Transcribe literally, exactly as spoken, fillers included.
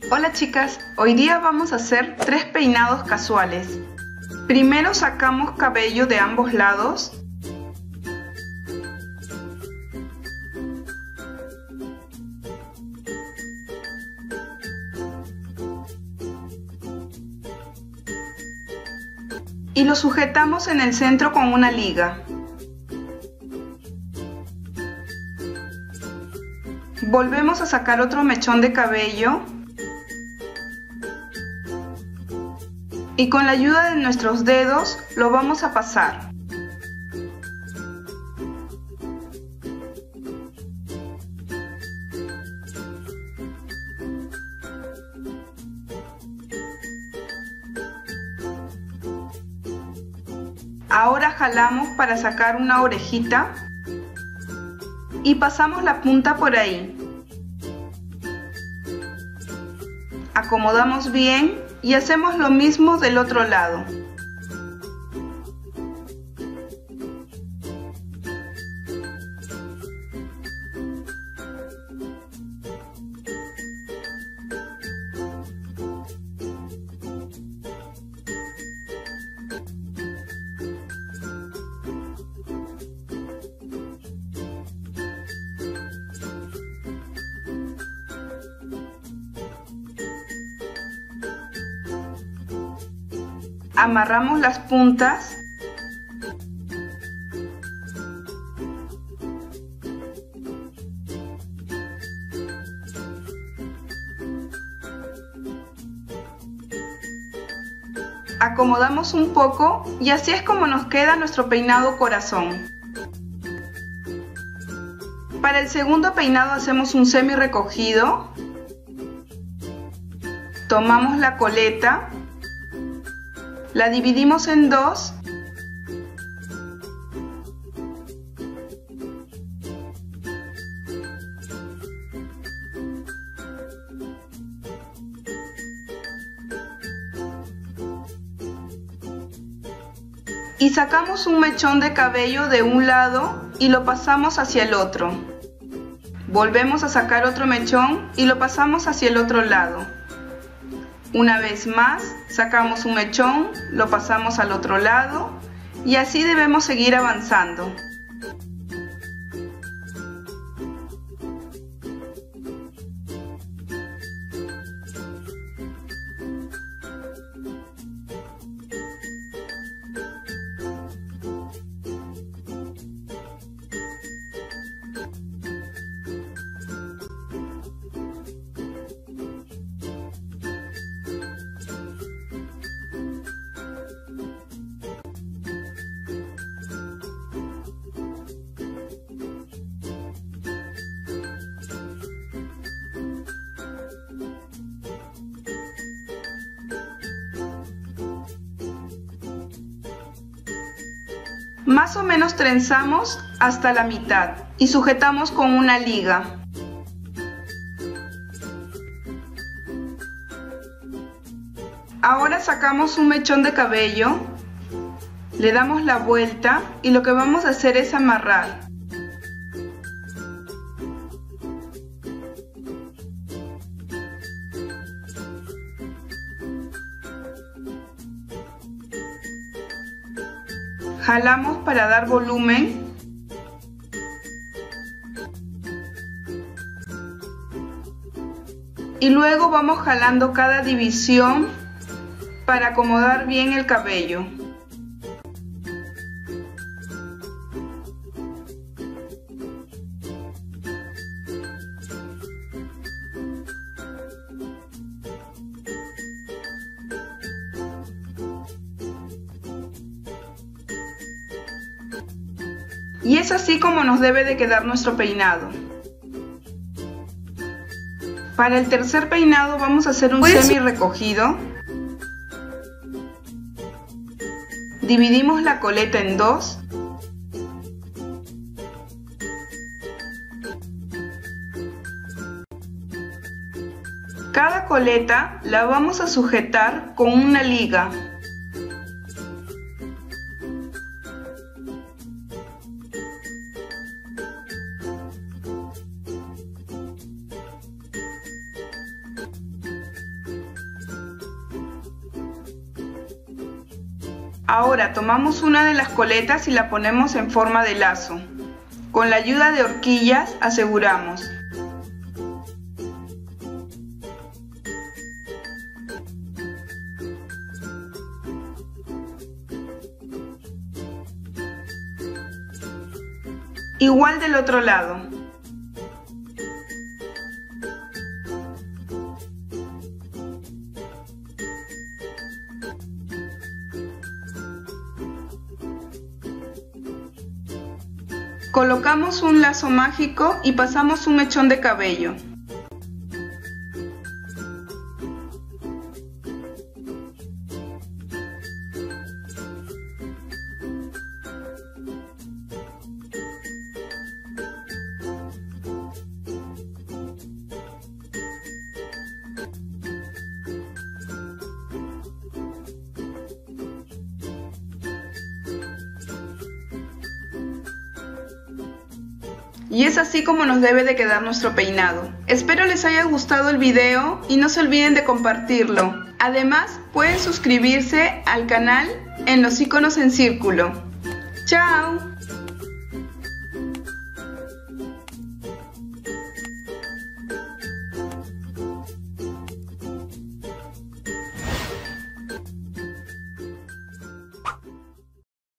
Hola chicas, hoy día vamos a hacer tres peinados casuales. Primero sacamos cabello de ambos lados. Y lo sujetamos en el centro con una liga. Volvemos a sacar otro mechón de cabello. Y con la ayuda de nuestros dedos lo vamos a pasar. Ahora jalamos para sacar una orejita y pasamos la punta por ahí. Acomodamos bien y hacemos lo mismo del otro lado. Amarramos las puntas acomodamos un poco y así es como nos queda nuestro peinado corazón. Para el segundo peinado hacemos un semi recogido, tomamos la coleta, la dividimos en dos y sacamos un mechón de cabello de un lado y lo pasamos hacia el otro. Volvemos a sacar otro mechón y lo pasamos hacia el otro lado. Una vez más, sacamos un mechón, lo pasamos al otro lado y así debemos seguir avanzando. Más o menos trenzamos hasta la mitad y sujetamos con una liga. Ahora sacamos un mechón de cabello, le damos la vuelta y lo que vamos a hacer es amarrar. Jalamos para dar volumen. Y luego vamos jalando cada división para acomodar bien el cabello. Y es así como nos debe de quedar nuestro peinado. Para el tercer peinado vamos a hacer un semi recogido. Dividimos la coleta en dos. Cada coleta la vamos a sujetar con una liga. Ahora tomamos una de las coletas y la ponemos en forma de lazo. Con la ayuda de horquillas aseguramos. Igual del otro lado. Colocamos un lazo mágico y pasamos un mechón de cabello. Y es así como nos debe de quedar nuestro peinado. Espero les haya gustado el video y no se olviden de compartirlo. Además, pueden suscribirse al canal en los iconos en círculo. ¡Chao!